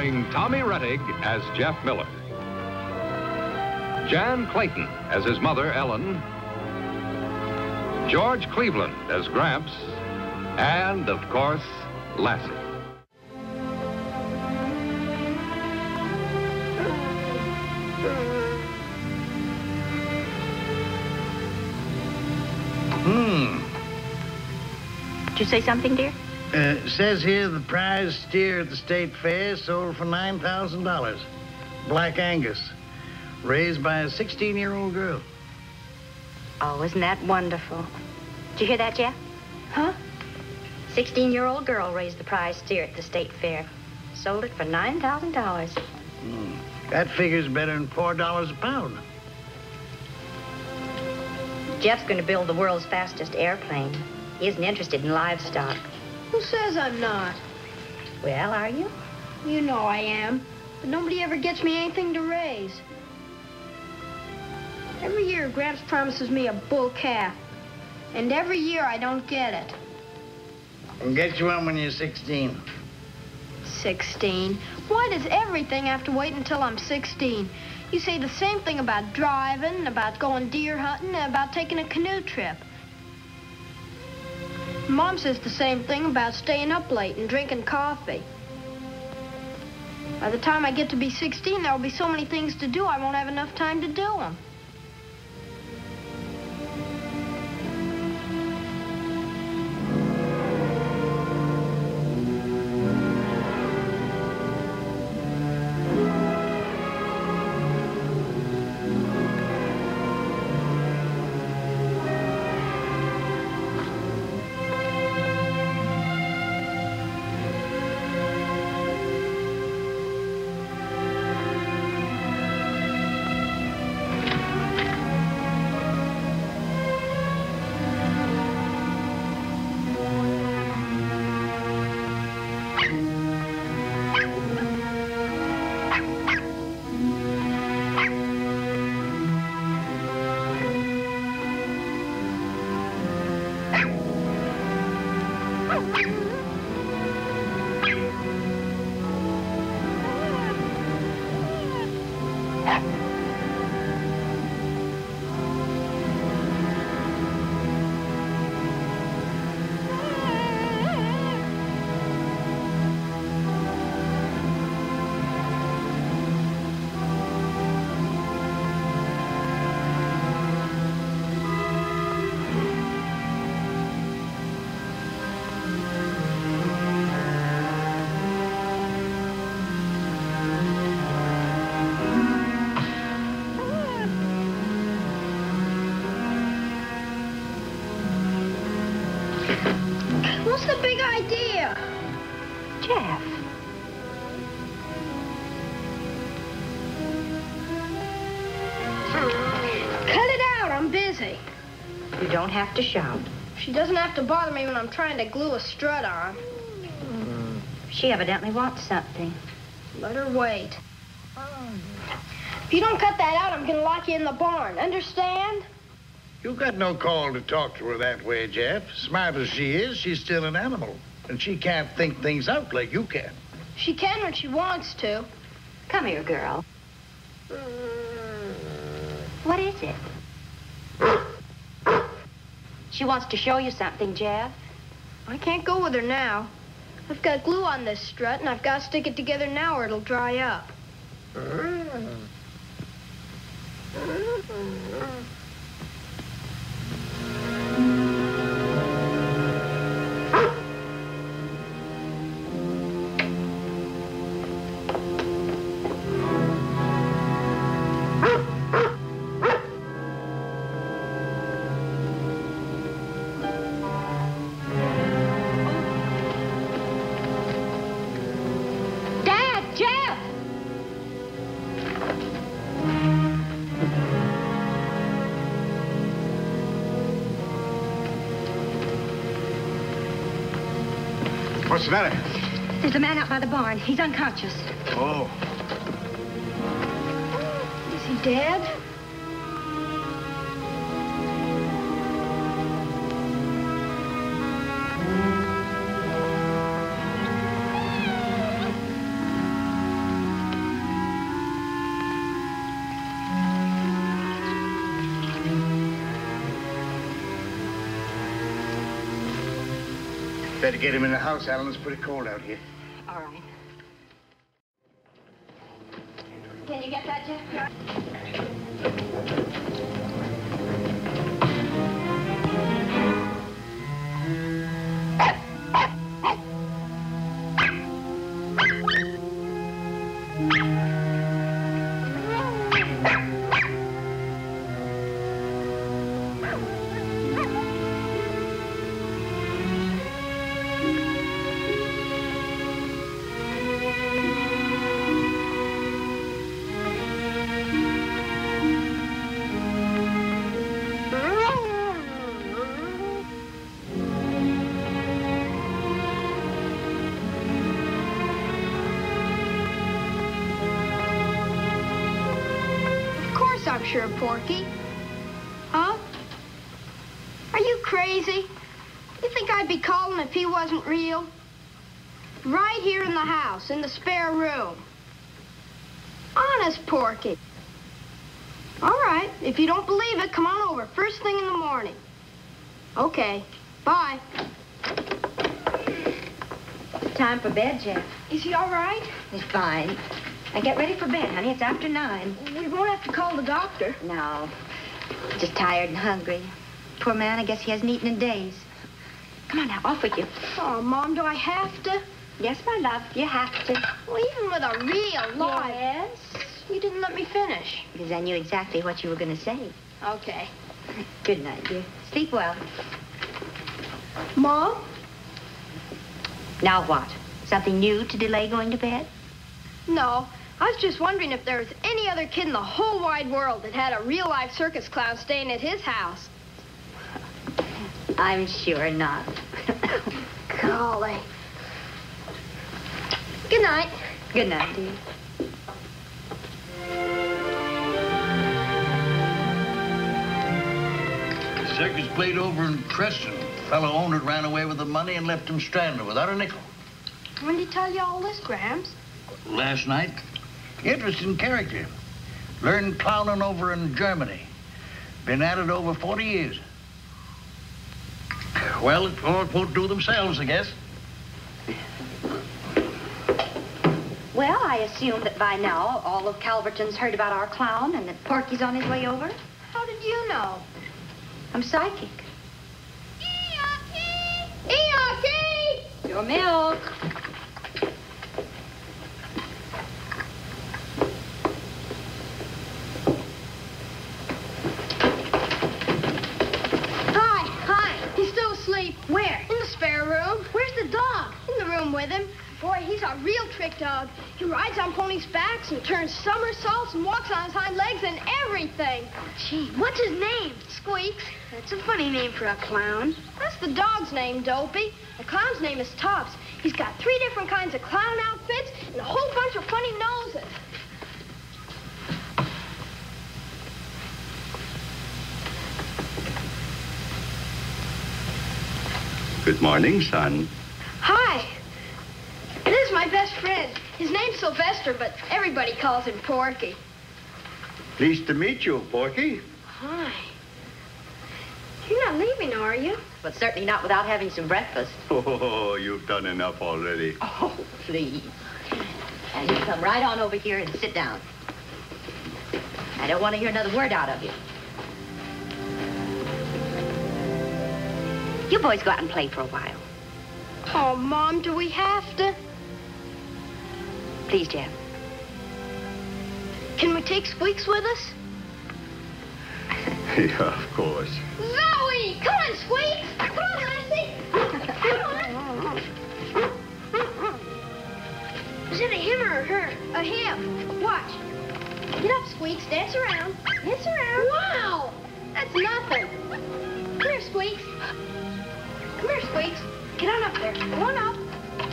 starring Tommy Rettig as Jeff Miller, Jan Clayton as his mother, Ellen, George Cleveland as Gramps, and, of course, Lassie. Did you say something, dear? Says here the prize steer at the state fair sold for $9,000. Black Angus, raised by a 16-year-old girl. Oh, isn't that wonderful? Did you hear that, Jeff? Huh? 16-year-old girl raised the prize steer at the state fair. Sold it for $9,000. That figure's better than $4 a pound. Jeff's going to build the world's fastest airplane. He isn't interested in livestock. Who says I'm not? Well, are you? You know I am. But nobody ever gets me anything to raise. Every year, Gramps promises me a bull calf. And every year, I don't get it. I'll get you one when you're 16. 16? Why does everything have to wait until I'm 16? You say the same thing about driving, about going deer hunting, and about taking a canoe trip. Mom says the same thing about staying up late and drinking coffee. By the time I get to be 16, there'll be so many things to do, I won't have enough time to do them. What's the big idea? Jeff. Cut it out, I'm busy. You don't have to shout. She doesn't have to bother me when I'm trying to glue a strut on. She evidently wants something. Let her wait. If you don't cut that out, I'm gonna lock you in the barn. Understand? You got no call to talk to her that way, Jeff. Smart as she is, she's still an animal. And she can't think things out like you can. She can when she wants to. Come here, girl. What is it? She wants to show you something, Jeff. I can't go with her now. I've got glue on this strut, and I've got to stick it together now or it'll dry up. What's the matter? There's a man out by the barn. He's unconscious. Oh. Is he dead? Better get him in the house, Alan. It's pretty cold out here. All right. Can you get that, Jeff? I'm sure, Porky. Huh? Are you crazy? You think I'd be calling if he wasn't real? Right here in the house, in the spare room. Honest, Porky. All right, if you don't believe it, come on over first thing in the morning. Okay, bye. Time for bed, Jeff. Is he all right? He's fine. Now get ready for bed, honey. It's after 9. We won't have to call the doctor. No. Just tired and hungry. Poor man, I guess he hasn't eaten in days. Come on now, off with you. Oh, Mom, do I have to? Yes, my love, you have to. Well, even with a real life. Yes. You didn't let me finish. Because I knew exactly what you were going to say. Okay. Good night, dear. Sleep well. Mom? Now what? Something new to delay going to bed? No. I was just wondering if there was any other kid in the whole wide world that had a real-life circus clown staying at his house. I'm sure not. Golly. Good night. Good night, dear. Circus played over in Creston. Fellow owned it, ran away with the money and left him stranded without a nickel. When did he tell you all this, Gramps? Last night. Interesting character. Learned clowning over in Germany. Been at it over 40 years. Well, it won't do themselves, I guess. Well, I assume that by now all of Calverton's heard about our clown and that Porky's on his way over. How did you know? I'm psychic. Eeyore! Eeyore! Your milk. Where? In the spare room. Where's the dog? In the room with him. Boy, he's a real trick dog. He rides on ponies' backs and turns somersaults and walks on his hind legs and everything. Gee, what's his name? Squeaks. That's a funny name for a clown. That's the dog's name, Dopey. The clown's name is Tops. He's got 3 different kinds of clown outfits and a whole bunch of funny noses. Good morning, son. Hi. This is my best friend. His name's Sylvester, but everybody calls him Porky. Pleased to meet you, Porky. Hi. You're not leaving, are you? But certainly not without having some breakfast. Oh, you've done enough already. Oh, please. And you come right on over here and sit down. I don't want to hear another word out of you. You boys go out and play for a while. Oh, Mom, do we have to? Please, Jeff. Can we take Squeaks with us? Yeah, of course. Zoe! Come on, Squeaks! Come on, Lassie! Come on! Is it a him or a her? A him. Watch. Get up, Squeaks. Dance around. Dance around. Wow! That's nothing. Come here, Squeaks. Come here, Squeaks. Get on up there. Go on up.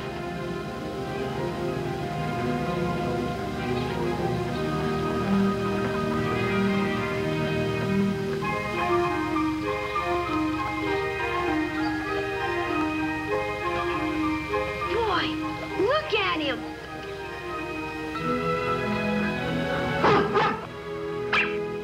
Boy, look at him.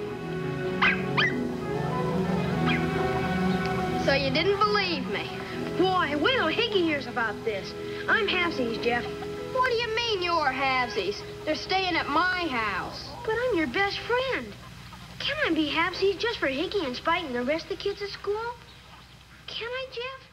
So you didn't believe me? Boy, wait till Hickey hears about this. I'm halfsies, Jeff. What do you mean you're halvesies? They're staying at my house. But I'm your best friend. Can I be halfsies just for Hickey and Spike and the rest of the kids at school? Can I, Jeff?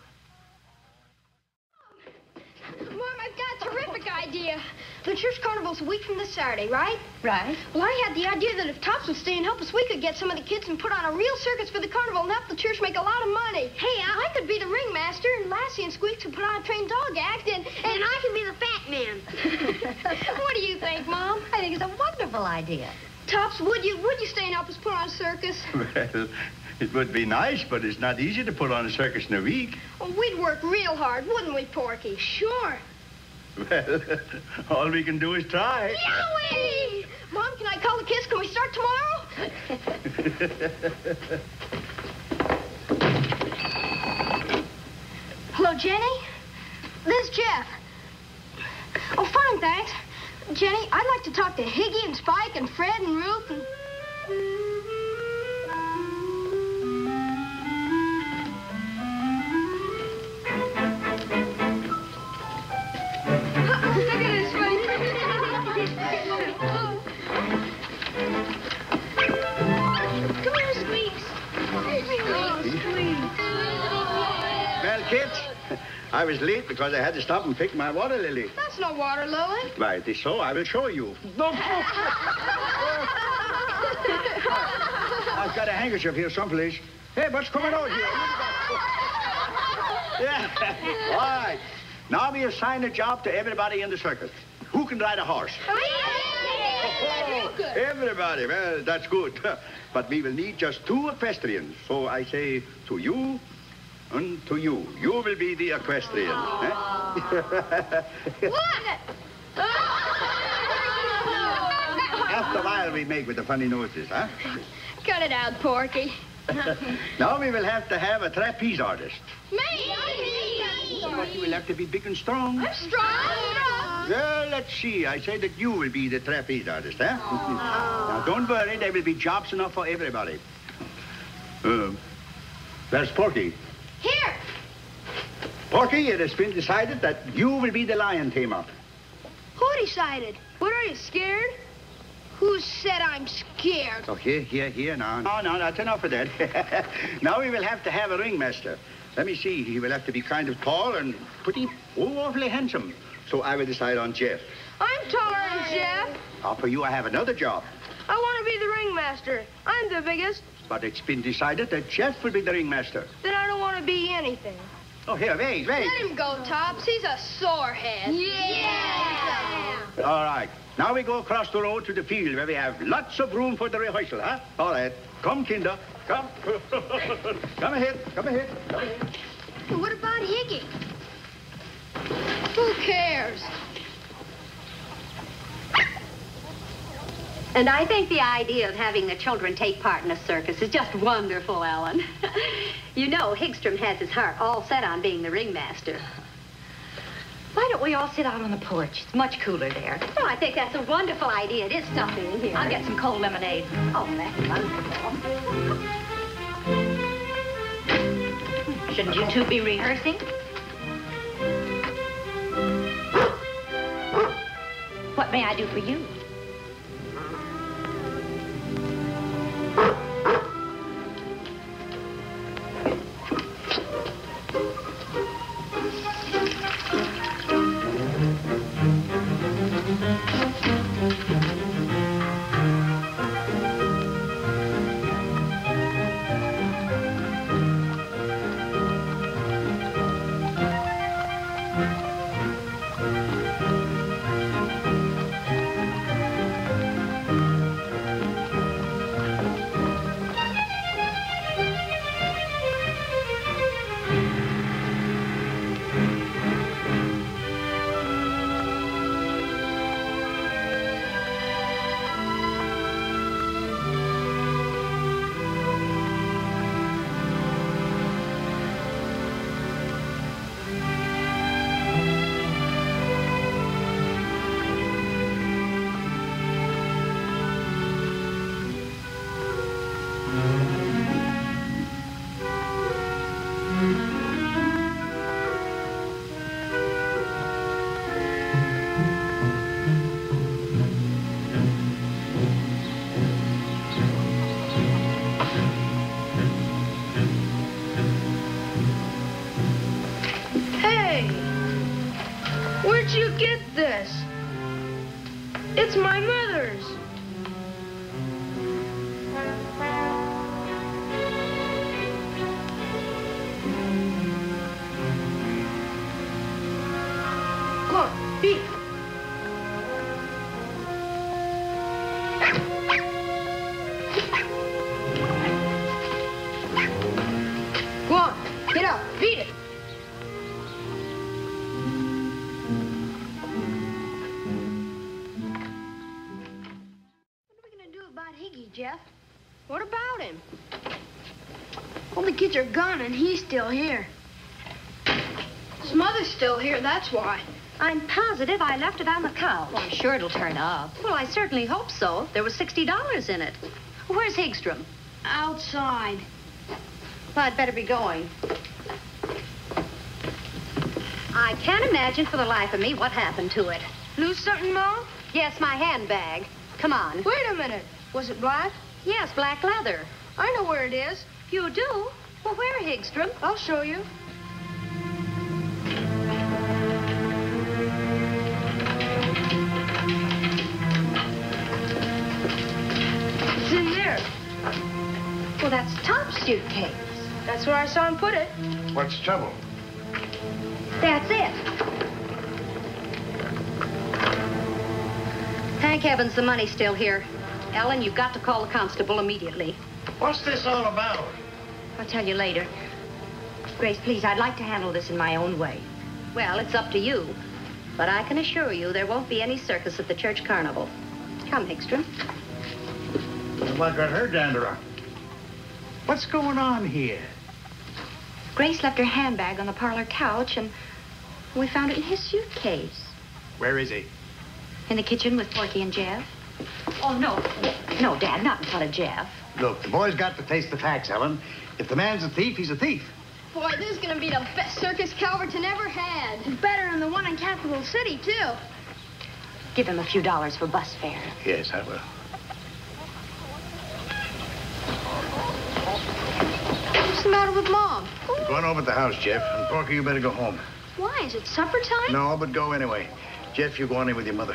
Mom, I've got a terrific idea. The church carnival's a week from this Saturday, right? Right. Well, I had the idea that if Tops would stay and help us, we could get some of the kids and put on a real circus for the carnival and help the church make a lot of money. Hey, I could be the ringmaster, and Lassie and Squeaks could put on a trained dog act, and I can be the fat man. What do you think, Mom? I think it's a wonderful idea. Tops, would you stay and help us put on a circus? Well, it would be nice, but it's not easy to put on a circus in a week. Well, we'd work real hard, wouldn't we, Porky? Sure. Well, all we can do is try. Yowie! Mom, can I call the kids? Can we start tomorrow? Hello, Jenny? This is Jeff. Oh, fine, thanks. Jenny, I'd like to talk to Higgy and Spike and Fred and Ruth and... Look at his face. Come here, Squeaks. Oh, Squeaks. Well, kids, I was late because I had to stop and pick my water lily. That's no water lily. Why, it is so. I will show you. I've got a handkerchief here someplace. Hey, what's coming out here? Yeah. All right. Now we assign a job to everybody in the circus. Who can ride a horse? Everybody. Well, that's good. But we will need just 2 equestrians. So I say to you and to you. You will be the equestrian. What? After a while we make with the funny noses, huh? Cut it out, Porky. Now we will have to have a trapeze artist. Me? But you will have to be big and strong. I'm strong. Well, let's see. I say that you will be the trapeze artist, huh? Now, don't worry. There will be jobs enough for everybody. There's Porky. Here. Porky, it has been decided that you will be the lion tamer. Who decided? What are you, scared? Who said I'm scared? Oh, here, now. No, that's enough of that. Now we will have to have a ringmaster. Let me see. He will have to be kind of tall and pretty, awfully handsome. So I will decide on Jeff. I'm taller than Jeff. For you, I have another job. I want to be the ringmaster. I'm the biggest. But it's been decided that Jeff will be the ringmaster. Then I don't want to be anything. Oh, here, wait. Let him go, Tops. He's a sorehead. Yeah. All right. Now we go across the road to the field where we have lots of room for the rehearsal, huh? All right. Come, Kinder. Come. Come ahead. What about Higgy? Who cares? And I think the idea of having the children take part in a circus is just wonderful, Ellen. You know, Higstrom has his heart all set on being the ringmaster. Why don't we all sit out on the porch? It's much cooler there. Oh, I think that's a wonderful idea. It is stuffy in here. I'll get some cold lemonade. Oh, that's wonderful. Shouldn't you two be rehearsing? What may I do for you? It's my mother's. Come on, beat it. Go on, get up, beat it. What are we gonna do about Higgy, Jeff? What about him? All the kids are gone and he's still here. His mother's still here, that's why. I'm positive I left it on the couch. Well, I'm sure it'll turn up. Well, I certainly hope so. There was $60 in it. Where's Higstrom? Outside. Well, I'd better be going. I can't imagine for the life of me what happened to it. Lose something, Ma? Yes, my handbag. Come on. Wait a minute. Was it black? Yes, black leather. I know where it is. You do? Well, where, Higstrom? I'll show you. It's in there. Well, that's Top's suitcase. That's where I saw him put it. What's the trouble? That's it. Thank heavens the money's still here. Ellen, you've got to call the constable immediately. What's this all about? I'll tell you later. Grace, please, I'd like to handle this in my own way. Well, it's up to you. But I can assure you there won't be any circus at the church carnival. Come, Higstrom. What got her down to rock? What's going on here? Grace left her handbag on the parlor couch, and we found it in his suitcase. Where is he? In the kitchen with Porky and Jeff. Oh, no. No, Dad, not in front of Jeff. Look, the boy's got to face the facts, Ellen. If the man's a thief, he's a thief. Boy, this is gonna be the best circus Calverton ever had. Better than the one in Capital City, too. Give him a few dollars for bus fare. Yes, I will. What's the matter with Mom? Going over to the house, Jeff. And Porky, you better go home. Why? Is it supper time? No, but go anyway. Jeff, you go on in with your mother.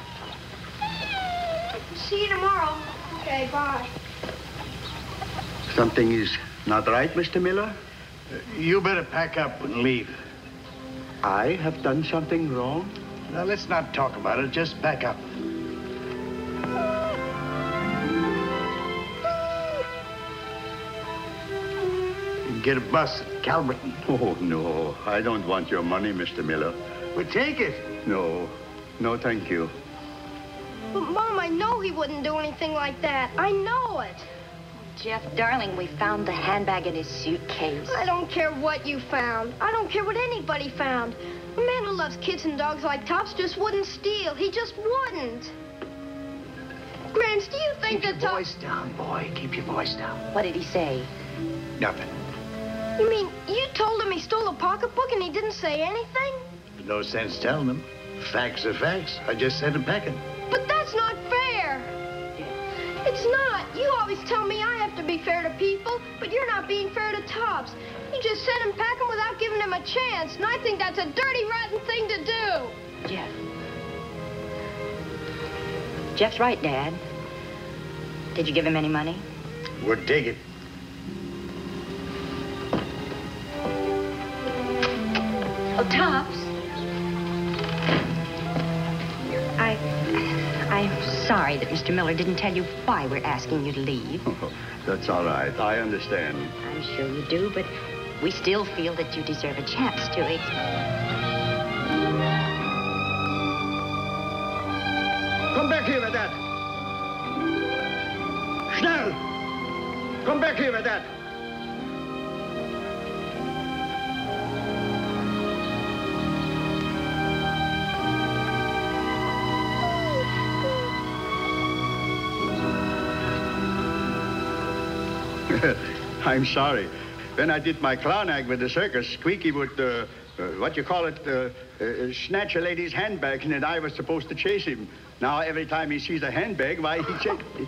See you tomorrow. Okay, bye. Something is not right, Mr. Miller? You better pack up and leave. I have done something wrong? Now, let's not talk about it. Just pack up. You can get a bus at Calverton. Oh, no. I don't want your money, Mr. Miller. Well, take it. No. No, thank you. But, Mom, I know he wouldn't do anything like that. I know it. Jeff, darling, we found the handbag in his suitcase. I don't care what you found. I don't care what anybody found. A man who loves kids and dogs like Tops just wouldn't steal. He just wouldn't. Gramps, do you think Keep that your Tops... voice down, boy. Keep your voice down. What did he say? Nothing. You mean you told him he stole a pocketbook and he didn't say anything? No sense telling them. Facts are facts. I just sent him packing. But that's not fair. It's not. You always tell me I have to be fair to people, but you're not being fair to Tops. You just sent him packing without giving him a chance, and I think that's a dirty, rotten thing to do. Jeff. Jeff's right, Dad. Did you give him any money? Would take it. Oh, Tops. I'm sorry that Mr. Miller didn't tell you why we're asking you to leave. Oh, that's all right. I understand. I'm sure you do, but we still feel that you deserve a chance to Come back here with that. Schnell! Come back here with that. I'm sorry. When I did my clown act with the circus, Squeaky would, snatch a lady's handbag, and then I was supposed to chase him. Now, every time he sees a handbag, why, he chases it.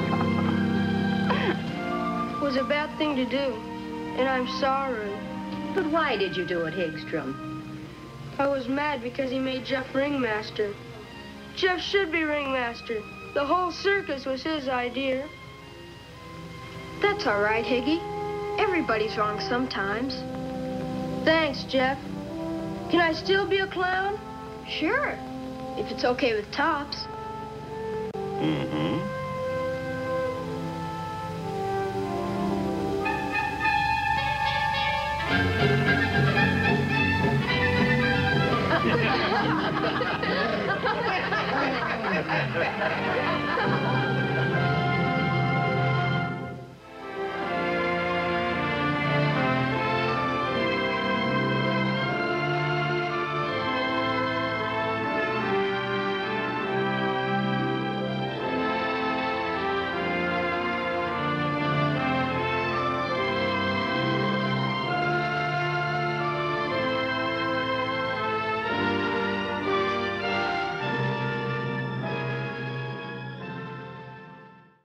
It was a bad thing to do, and I'm sorry. But why did you do it, Higstrom? I was mad because he made Jeff ringmaster. Jeff should be ringmaster. The whole circus was his idea. That's all right, Higgy. Everybody's wrong sometimes. Thanks, Jeff. Can I still be a clown? Sure, if it's okay with Tops. Mm-hmm.